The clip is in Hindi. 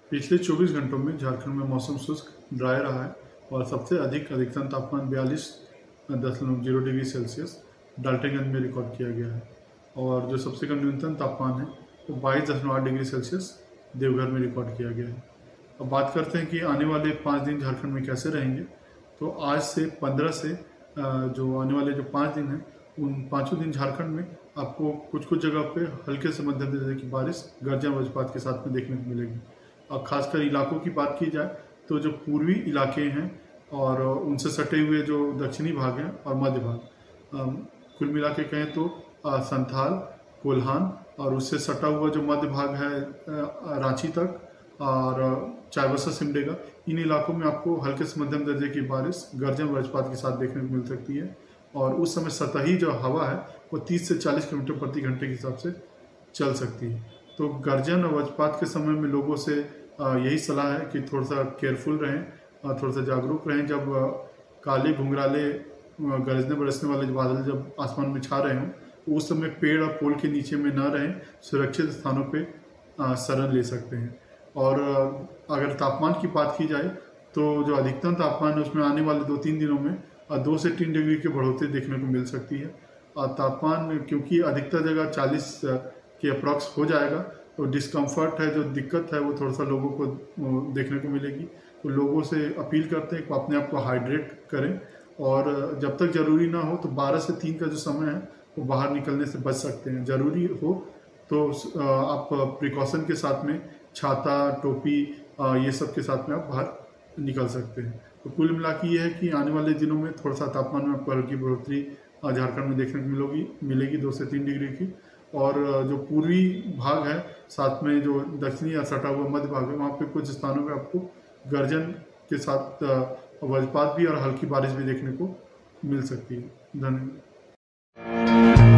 पिछले 24 घंटों में झारखंड में मौसम शुष्क ड्राई रहा है और सबसे अधिक अधिकतम तापमान 42.0 डिग्री सेल्सियस डाल्टनगंज में रिकॉर्ड किया गया है और जो सबसे कम न्यूनतम तापमान है वो 22.8 डिग्री सेल्सियस देवघर में रिकॉर्ड किया गया है। अब बात करते हैं कि आने वाले 5 दिन झारखंड में कैसे रहेंगे। तो आज से 15 से जो आने वाले जो 5 दिन हैं उन 5 दिन झारखंड में आपको कुछ कुछ जगह पे हल्के से मध्यम दर्जे की बारिश गर्जन वज्रपात के साथ में देखने को मिलेगी। अब खासकर इलाकों की बात की जाए तो जो पूर्वी इलाके हैं और उनसे सटे हुए जो दक्षिणी भाग हैं और मध्य भाग, कुल मिला के कहें तो संथाल, कोल्हान और उससे सटा हुआ जो मध्य भाग है रांची तक और चाईबासा सिमडेगा, इन इलाकों में आपको हल्के से मध्यम दर्जे की बारिश गर्जन वज्रपात के साथ देखने को मिल सकती है और उस समय सतही जो हवा है वो 30 से 40 किलोमीटर प्रति घंटे के हिसाब से चल सकती है। तो गर्जन और वज्रपात के समय में लोगों से यही सलाह है कि थोड़ा सा केयरफुल रहें, थोड़ा सा जागरूक रहें। जब काले घुंघराले गरजने बरसने वाले बादल जब आसमान में छा रहे हों तो उस समय पेड़ और पोल के नीचे में ना रहें, सुरक्षित स्थानों पे शरण ले सकते हैं। और अगर तापमान की बात की जाए तो जो अधिकतम तापमान है उसमें आने वाले 2-3 दिनों में 2 से 3 डिग्री की बढ़ोतरी देखने को मिल सकती है। और तापमान क्योंकि अधिकतर जगह 40 के अप्रॉक्स हो जाएगा तो डिस्कम्फर्ट है, जो दिक्कत है वो थोड़ा सा लोगों को देखने को मिलेगी। तो लोगों से अपील करते हैं कि अपने आप को हाइड्रेट करें और जब तक ज़रूरी ना हो तो 12 से 3 का जो समय है वो बाहर निकलने से बच सकते हैं। ज़रूरी हो तो आप प्रिकॉशन के साथ में छाता, टोपी ये सब के साथ में आप बाहर निकल सकते हैं। तो कुल मिला के ये है कि आने वाले दिनों में थोड़ा सा तापमान में आपको हल्की बढ़ोतरी झारखंड में देखने को मिलेगी 2 से 3 डिग्री की। और जो पूर्वी भाग है साथ में जो दक्षिणी या सटा हुआ मध्य भाग है वहाँ पे कुछ स्थानों पे आपको गर्जन के साथ वज्रपात भी और हल्की बारिश भी देखने को मिल सकती है। धन्यवाद।